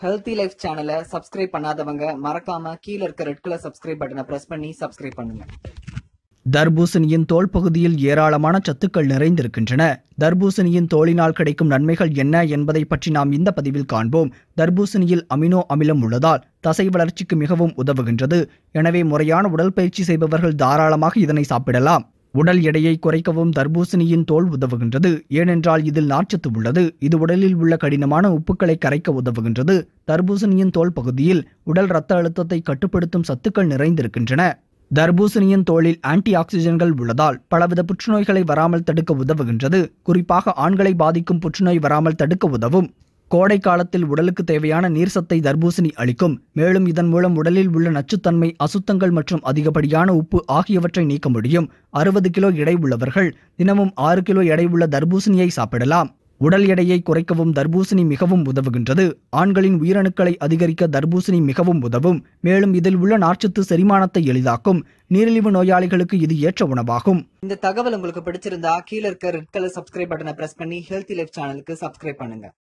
Healthy life சேனலை subscribe பண்ணாதவங்க மறக்காம கீழ இருக்க ரெட் கலர் சப்ஸ்கிரைப் பட்டனை பிரஸ் பண்ணி சப்ஸ்கிரைப் பண்ணுங்க. தர்பூசணியின் தோல் பகுதியில் ஏராளமான சத்துக்கள் நிறைந்திருக்கின்றன. தர்பூசணியின் தோலினால் கிடைக்கும் நன்மைகள் என்ன என்பதை பற்றி நாம் இந்த பதிவில் காண்போம். தர்பூசணியில் அமினோ அமிலம் உள்ளதால் தசை வளர்ச்சிக்கு மிகவும் உதவுகின்றது. எனவே முறையான உடற்பயிற்சி செய்பவர்கள் தாராளமாக இதனை சாப்பிடலாம். உடல் எடையை குறைக்கவும் தர்பூசணியின் தோல் உதவுகின்றது. ஏனென்றால் இதில் நார்ச்சத்து உள்ளது. இது உடலில் உள்ள கடினமான உப்புக்களை கரைக்க உதவுகின்றது. தர்பூசணியின் தோல் பகுதியில் உடல் இரத்த அழுத்தத்தை கட்டுப்படுத்தும் சத்துக்கள் நிறைந்திருக்கின்றன. தர்பூசணியின் தோலில் ஆன்டிஆக்சிடன்ட்கள் உள்ளதால் பலவித புற்றுநோய்களை வராமல் தடுக்க உதவுகின்றது. குறிப்பாக ஆண்களை பாதிக்கும் புற்றுநோய் வராமல் தடுக்க உதவும். கோடை காலத்தில் உடலுக்கு தேவையான நீர் சத்தை தர்பூசணி அளிக்கும். மேலும் இதன் மூலம் உடலில் உள்ள நச்சுத்தன்மை, அசுத்தங்கள் மற்றும் அதிகப்படியான உப்பு ஆகியவற்றை நீக்க முடியும். 60 கிலோ எடை உள்ளவர்கள் தினமும் 6 கிலோ எடை உள்ள தர்பூசணியை சாப்பிடலாம். உடல் எடையை குறைக்கவும் தர்பூசணி மிகவும் உதவுகின்றது. ஆண்களின் உயிரணுக்களை அதிகரிக்க தர்பூசணி மிகவும் உதவும். மேலும் இதில் உள்ள நார்ச்சத்து செரிமானத்தை எளிதாக்கும். நீரிழிவு நோயாளிகளுக்கு இது ஏற்ற உணவாகும். இந்த தகவல் உங்களுக்கு பிடிச்சிருந்தா கீழ இருக்க ரெட் கலர் சப்ஸ்கிரைப் பட்டனை பிரஸ் பண்ணி ஹெல்தி லைஃப் சேனலுக்கு சப்ஸ்கிரைப் பண்ணுங்க.